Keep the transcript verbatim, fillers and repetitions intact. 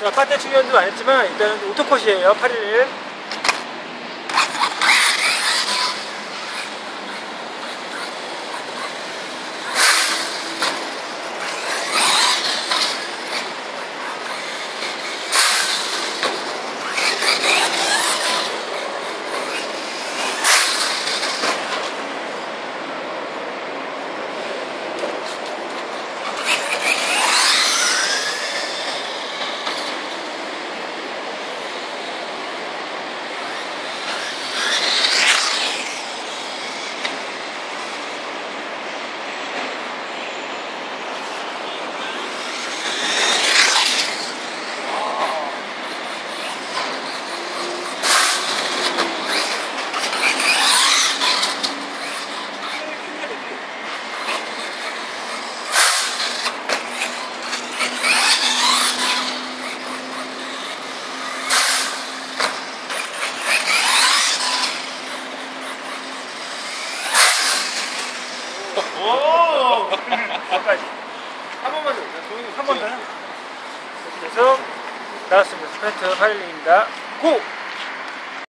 자, 파트 충전도 안 했지만 일단은 오토컷이에요. 팔 일일. 오! 아까지. 한 번만 더. 한 번 더요. 그래서 나왔습니다. 스프린트 팔 일입니다. 고!